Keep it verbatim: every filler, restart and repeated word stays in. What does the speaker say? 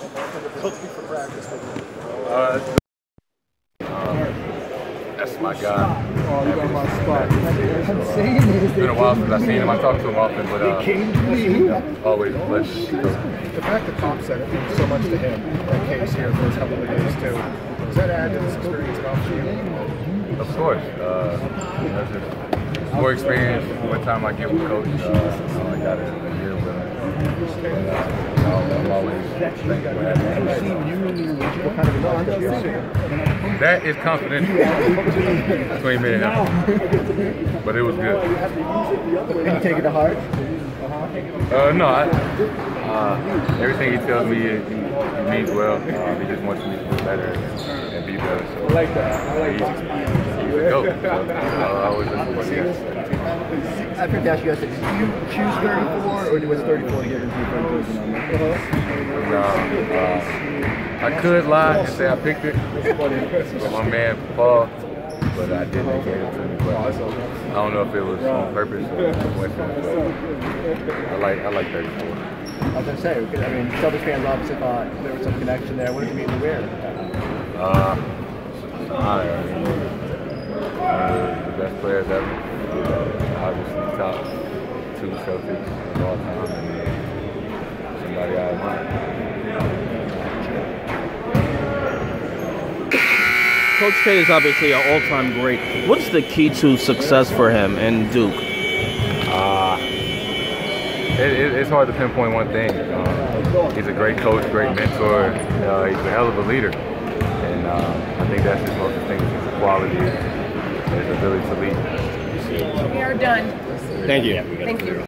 Uh, um, that's my guy. Oh, you got my spot. I'm saying it. It's been a while since I've seen him. I talk to him often, but uh, you know, always a pleasure. The fact that Tom said it means so much to him, that case here for his couple of days too. Does that add to this experience at all for you? Of course. Uh, you know, just more experience, more time I get with Coach. Uh, I got a year with him. And, uh, you know, I'm always thankful for having him. That is confidential between me and him. But it was good. Did you take it to heart? Uh, no, I, uh, everything he tells me, he, he means well. Uh, he just wants me to do better and, and be better. So, I like that. I like that. He's a goat. So I always listen to what he has to say. I forgot to ask you guys, did you choose thirty-four, or was thirty-four given to you for a jersey number? No, uh, I could lie and say I picked it for my man Paul, but I didn't. They gave it to me. But I don't know if it was on purpose or coincidence, but I like I like thirty-four. I was gonna say, I mean, Celtics fans obviously thought there was some connection there. What did you mean to wear? Uh, I, I mean, uh, the best players ever. Uh, obviously, top two Celtics of all time, and somebody I admire. Coach K is obviously an all-time great. What's the key to success for him and Duke? Uh, it, it, it's hard to pinpoint one thing. Um, he's a great coach, great mentor. Uh, he's a hell of a leader, and uh, I think that's his most distinguishing quality, his ability to lead. We are done. Thank you. Thank you.